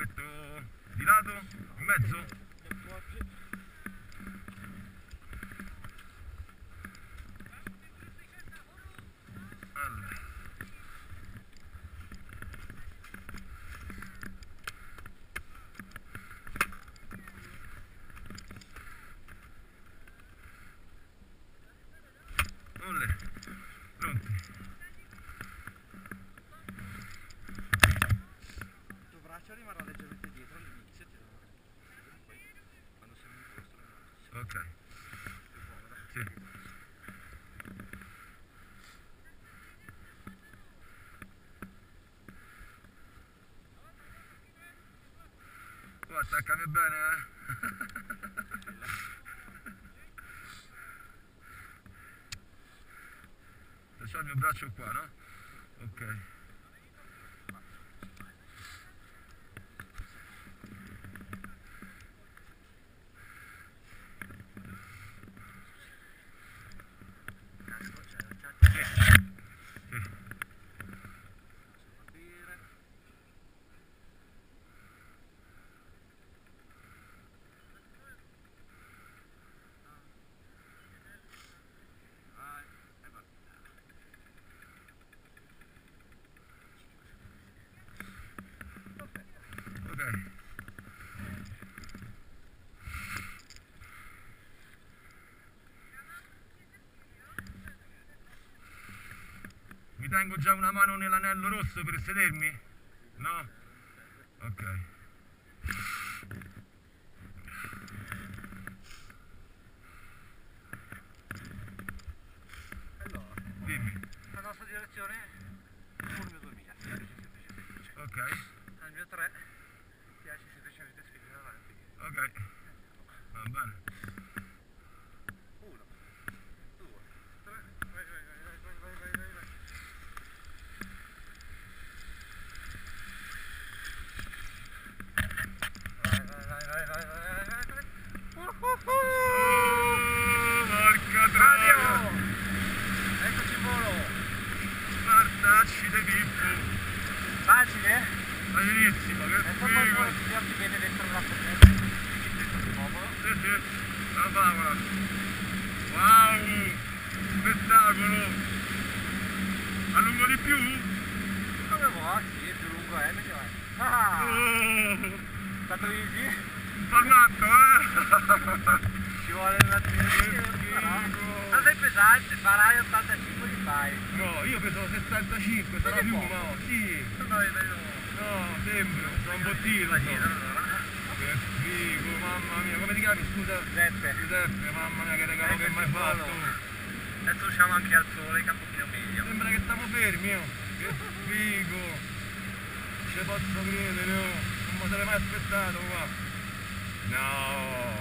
Metto di lato, in mezzo. Olle, pronti. Il tuo braccio rimarrà leggermente dietro all'inizio e ti devo poi quando siamo in posto Ok. Sì. Oh, attaccami bene, Adesso ho il mio braccio qua, no? Ok. Mi tengo già una mano nell'anello rosso per sedermi? No? Ok. Allora, Dimmi. la nostra direzione è sul mio 2000, Ok. al mio 3 piace semplicemente spingere avanti. Ok. Va bene. 1, 2, 3, vai. Porca troia! Eccoci in volo! Guardacci di Pippo! Facile? Facilissimo, che Ecco figo! poi ti viene dentro la corrente, dentro il popolo. Sì, la favola! Wow! Spettacolo! Allungo di più? Come vuoi? Sì, più lungo è, meglio è. Ah! Oh! Stato easy? Un po' matto, Ci vuole un attimino di tempo, però. Non sei pesante, farai 85 li fai. No, io peso 75, sarà più, poco. no? Sì! No, No, sembra, sono un bottino. allora. Che figo, mamma mia, come ti chiami, scusa? Giuseppe, mamma mia, che regalo che hai mai fatto. Adesso usciamo anche al sole, che è un pochino meglio. Sembra che stiamo fermi, oh. Che figo. Non ci posso credere, oh. Non mi sarei mai aspettato qua. No.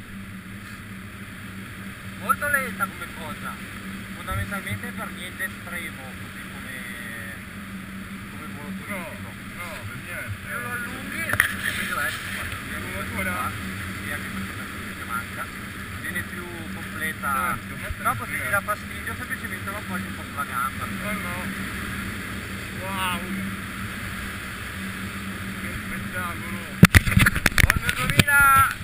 Molto lenta come cosa, fondamentalmente per niente estremo, così come volo turistico. No, per niente. Se lo allunghi, è meglio Allungatura? sì, anche perché manca, viene più completa. Certo, Dopo se ti dà fastidio semplicemente lo appoggi un po' sulla gamba. Oh no. Wow. Che spettacolo. Buon 2000!